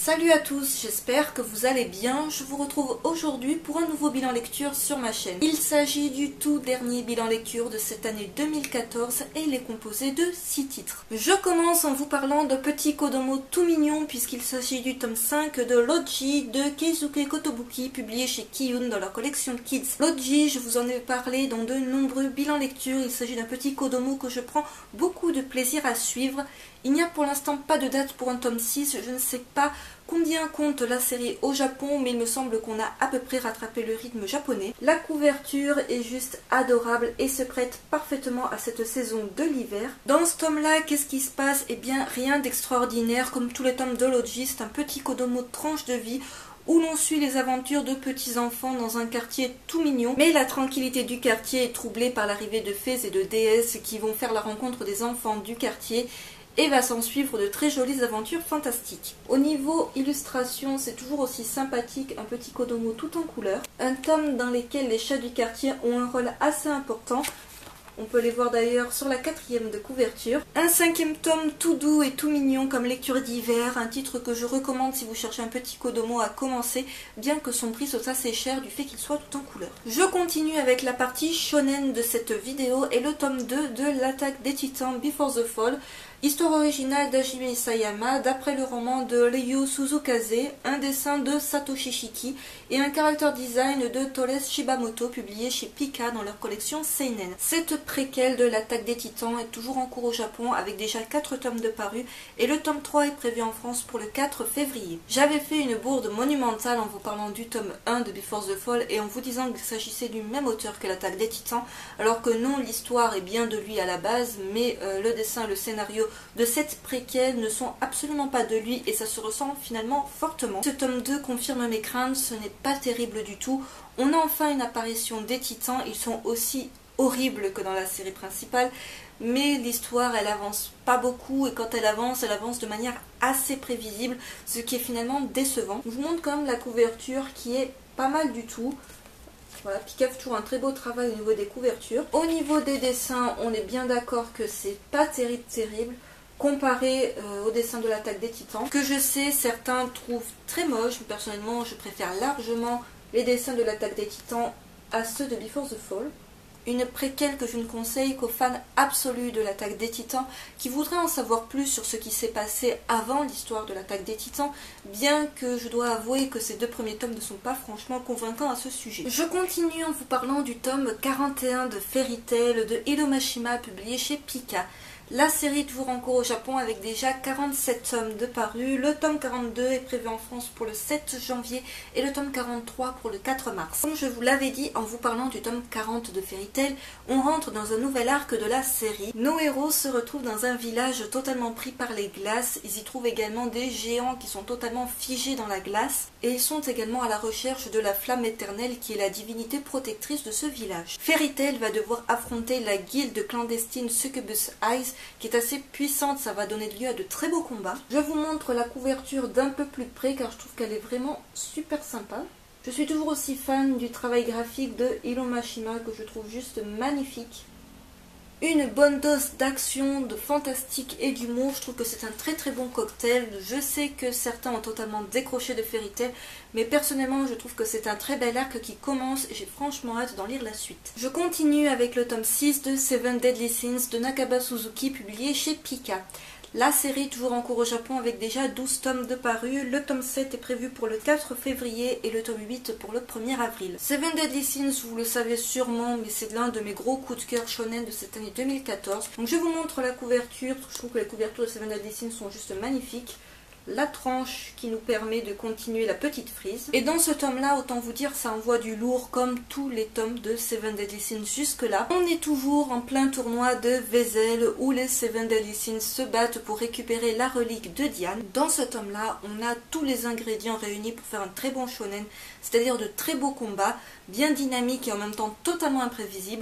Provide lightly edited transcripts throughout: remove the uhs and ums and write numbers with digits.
Salut à tous, j'espère que vous allez bien. Je vous retrouve aujourd'hui pour un nouveau bilan lecture sur ma chaîne. Il s'agit du tout dernier bilan lecture de cette année 2014 et il est composé de 6 titres. Je commence en vous parlant de Petit Kodomo tout mignon puisqu'il s'agit du tome 5 de Loji de Keisuke Kotobuki publié chez Kiyun dans leur collection Kids. Loji, je vous en ai parlé dans de nombreux bilans lecture. Il s'agit d'un petit Kodomo que je prends beaucoup de plaisir à suivre. Il n'y a pour l'instant pas de date pour un tome 6, je ne sais pas combien compte la série au Japon, mais il me semble qu'on a à peu près rattrapé le rythme japonais. La couverture est juste adorable et se prête parfaitement à cette saison de l'hiver. Dans ce tome-là, qu'est-ce qui se passe? Eh bien, rien d'extraordinaire, comme tous les tomes de Loji, c'est un petit Kodomo tranche de vie, où l'on suit les aventures de petits enfants dans un quartier tout mignon. Mais la tranquillité du quartier est troublée par l'arrivée de fées et de déesses qui vont faire la rencontre des enfants du quartier, et va s'en suivre de très jolies aventures fantastiques. Au niveau illustration, c'est toujours aussi sympathique, un petit Kodomo tout en couleur. Un tome dans lequel les chats du quartier ont un rôle assez important. On peut les voir d'ailleurs sur la 4e de couverture. Un 5e tome tout doux et tout mignon comme lecture d'hiver, un titre que je recommande si vous cherchez un petit Kodomo à commencer, bien que son prix soit assez cher du fait qu'il soit tout en couleur. Je continue avec la partie shonen de cette vidéo et le tome 2 de l'Attaque des Titans Before the Fall. Histoire originale d'Hajime Isayama, d'après le roman de Ryu Suzukaze, un dessin de Satoshi Shiki et un character design de Toles Shibamoto publié chez Pika dans leur collection Seinen. Cette préquelle de l'Attaque des Titans est toujours en cours au Japon avec déjà 4 tomes de parus et le tome 3 est prévu en France pour le 4 février. J'avais fait une bourde monumentale en vous parlant du tome 1 de Before the Fall et en vous disant qu'il s'agissait du même auteur que l'Attaque des Titans, alors que non, l'histoire est bien de lui à la base, mais le dessin et le scénario de cette préquelle ne sont absolument pas de lui et ça se ressent finalement fortement. Ce tome 2 confirme mes craintes, ce n'est pas terrible du tout. On a enfin une apparition des titans, ils sont aussi horribles que dans la série principale, mais l'histoire elle avance pas beaucoup et quand elle avance de manière assez prévisible, ce qui est finalement décevant. Je vous montre quand même la couverture qui est pas mal du tout. Voilà, Pika fait toujours un très beau travail au niveau des couvertures. Au niveau des dessins, on est bien d'accord que c'est pas terrible comparé au dessin de l'Attaque des Titans, que je sais certains trouvent très moche, mais personnellement je préfère largement les dessins de l'Attaque des Titans à ceux de Before the Fall. Une préquelle que je ne conseille qu'aux fans absolus de l'Attaque des Titans qui voudraient en savoir plus sur ce qui s'est passé avant l'histoire de l'Attaque des Titans, bien que je dois avouer que ces 2 premiers tomes ne sont pas franchement convaincants à ce sujet. Je continue en vous parlant du tome 41 de Fairy Tail de Hiromashima publié chez Pika. La série est toujours en cours au Japon avec déjà 47 tomes de parus. Le tome 42 est prévu en France pour le 7 janvier et le tome 43 pour le 4 mars. Comme je vous l'avais dit en vous parlant du tome 40 de Fairy Tail, on rentre dans un nouvel arc de la série. Nos héros se retrouvent dans un village totalement pris par les glaces. Ils y trouvent également des géants qui sont totalement figés dans la glace et ils sont également à la recherche de la flamme éternelle qui est la divinité protectrice de ce village. Fairy Tail va devoir affronter la guilde clandestine Succubus Eyes qui est assez puissante, ça va donner lieu à de très beaux combats. Je vous montre la couverture d'un peu plus près car je trouve qu'elle est vraiment super sympa. Je suis toujours aussi fan du travail graphique de Hiromashima que je trouve juste magnifique. Une bonne dose d'action, de fantastique et d'humour, je trouve que c'est un très bon cocktail. Je sais que certains ont totalement décroché de Fairy Tail, mais personnellement je trouve que c'est un très bel arc qui commence et j'ai franchement hâte d'en lire la suite. Je continue avec le tome 6 de Seven Deadly Sins de Nakaba Suzuki publié chez Pika. La série est toujours en cours au Japon avec déjà 12 tomes de parus. Le tome 7 est prévu pour le 4 février et le tome 8 pour le 1er avril. Seven Deadly Sins, vous le savez sûrement, mais c'est l'un de mes gros coups de cœur shonen de cette année 2014. Donc je vous montre la couverture, je trouve que les couvertures de Seven Deadly Sins sont juste magnifiques. La tranche qui nous permet de continuer la petite frise. Et dans ce tome-là, autant vous dire, ça envoie du lourd comme tous les tomes de Seven Deadly Sins jusque-là. On est toujours en plein tournoi de Vezel où les Seven Deadly Sins se battent pour récupérer la relique de Diane. Dans ce tome-là, on a tous les ingrédients réunis pour faire un très bon shonen, c'est-à-dire de très beaux combats, bien dynamiques et en même temps totalement imprévisibles,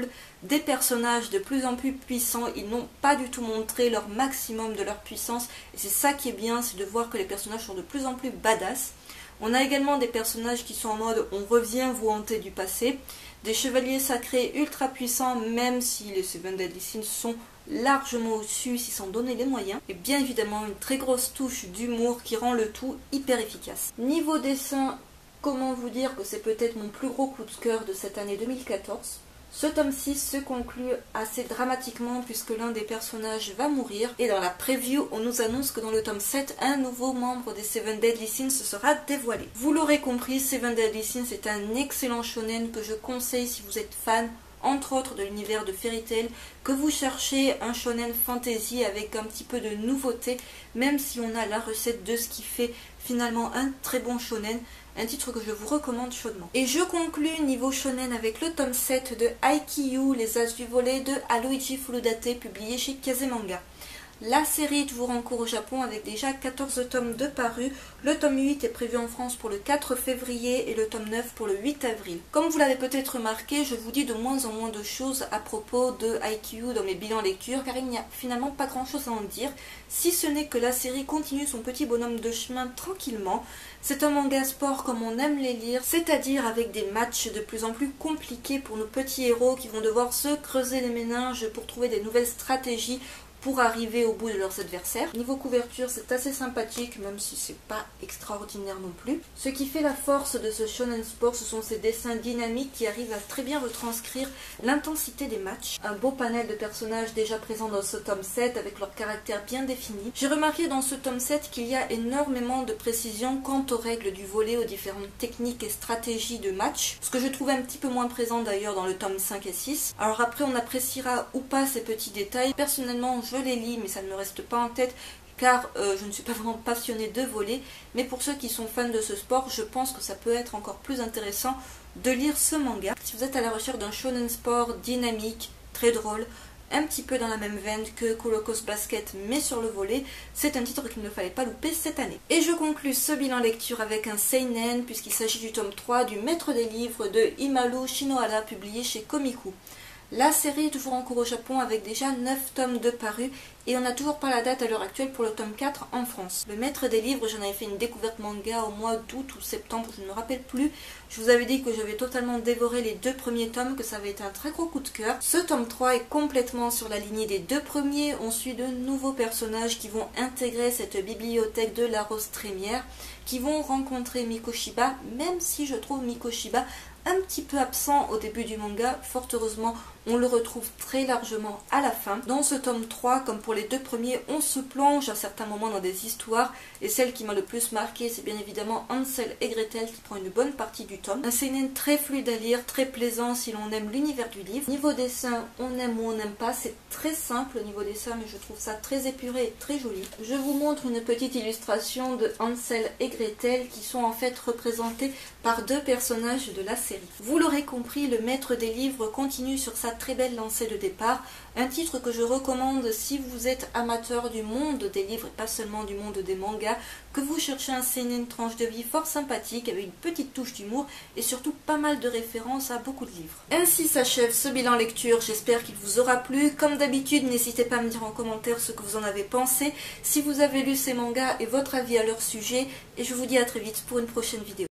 des personnages de plus en plus puissants. Ils n'ont pas du tout montré leur maximum de leur puissance et c'est ça qui est bien, c'est de voir que les personnages sont de plus en plus badass. On a également des personnages qui sont en mode on revient vous hanter du passé, des chevaliers sacrés ultra puissants même si les Seven Deadly Sins sont largement au-dessus s'ils s'en donnaient les moyens, et bien évidemment une très grosse touche d'humour qui rend le tout hyper efficace. Niveau dessin, comment vous dire que c'est peut-être mon plus gros coup de cœur de cette année 2014. Ce tome 6 se conclut assez dramatiquement puisque l'un des personnages va mourir et dans la preview on nous annonce que dans le tome 7 un nouveau membre des Seven Deadly Sins sera dévoilé. Vous l'aurez compris, Seven Deadly Sins est un excellent shonen que je conseille si vous êtes fan entre autres de l'univers de Fairy Tail, que vous cherchez un shonen fantasy avec un petit peu de nouveauté, même si on a la recette de ce qui fait finalement un très bon shonen, un titre que je vous recommande chaudement. Et je conclus niveau shonen avec le tome 7 de Haikyuu, les As du volet de Haruichi Furudate, publié chez Kazemanga. La série est toujours en cours au Japon avec déjà 14 tomes de parus. Le tome 8 est prévu en France pour le 4 février et le tome 9 pour le 8 avril. Comme vous l'avez peut-être remarqué, je vous dis de moins en moins de choses à propos de Haikyuu dans mes bilans lecture car il n'y a finalement pas grand chose à en dire, si ce n'est que la série continue son petit bonhomme de chemin tranquillement. C'est un manga sport comme on aime les lire, c'est-à-dire avec des matchs de plus en plus compliqués pour nos petits héros qui vont devoir se creuser les méninges pour trouver des nouvelles stratégies pour arriver au bout de leurs adversaires. Niveau couverture, c'est assez sympathique, même si c'est pas extraordinaire non plus. Ce qui fait la force de ce shonen sport, ce sont ces dessins dynamiques qui arrivent à très bien retranscrire l'intensité des matchs. Un beau panel de personnages déjà présents dans ce tome 7 avec leur caractère bien défini. J'ai remarqué dans ce tome 7 qu'il y a énormément de précision quant aux règles du volley, aux différentes techniques et stratégies de match, ce que je trouve un petit peu moins présent d'ailleurs dans le tome 5 et 6. Alors après, on appréciera ou pas ces petits détails. Personnellement, je les lis mais ça ne me reste pas en tête car je ne suis pas vraiment passionnée de volley, mais pour ceux qui sont fans de ce sport, je pense que ça peut être encore plus intéressant de lire ce manga. Si vous êtes à la recherche d'un shonen sport dynamique, très drôle, un petit peu dans la même veine que Kuroko Basket mais sur le volley, c'est un titre qu'il ne fallait pas louper cette année. Et je conclus ce bilan lecture avec un seinen puisqu'il s'agit du tome 3 du Maître des livres de Himaru Shinohara, publié chez Komiku. La série est toujours en cours au Japon avec déjà 9 tomes de parus et on n'a toujours pas la date à l'heure actuelle pour le tome 4 en France. Le Maître des livres, j'en avais fait une découverte manga au mois d'août ou septembre, je ne me rappelle plus. Je vous avais dit que j'avais totalement dévoré les 2 premiers tomes, que ça avait été un très gros coup de cœur. Ce tome 3 est complètement sur la lignée des 2 premiers. On suit de nouveaux personnages qui vont intégrer cette bibliothèque de la Rose Trémière, qui vont rencontrer Mikoshiba, même si je trouve Mikoshiba un petit peu absent au début du manga. Fort heureusement, on le retrouve très largement à la fin. Dans ce tome 3, comme pour les 2 premiers, on se plonge à certains moments dans des histoires, et celle qui m'a le plus marqué, c'est bien évidemment Hansel et Gretel qui prend une bonne partie du tome. Un seinen très fluide à lire, très plaisant si l'on aime l'univers du livre. Niveau dessin, on aime ou on n'aime pas, c'est très simple au niveau dessin, mais je trouve ça très épuré et très joli. Je vous montre une petite illustration de Hansel et Gretel qui sont en fait représentés par 2 personnages de la série. Vous l'aurez compris, le Maître des livres continue sur sa très belle lancée de départ, un titre que je recommande si vous êtes amateur du monde des livres et pas seulement du monde des mangas, que vous cherchez un seinen tranche de vie fort sympathique avec une petite touche d'humour et surtout pas mal de références à beaucoup de livres. Ainsi s'achève ce bilan lecture, j'espère qu'il vous aura plu. Comme d'habitude, n'hésitez pas à me dire en commentaire ce que vous en avez pensé, si vous avez lu ces mangas et votre avis à leur sujet, et je vous dis à très vite pour une prochaine vidéo.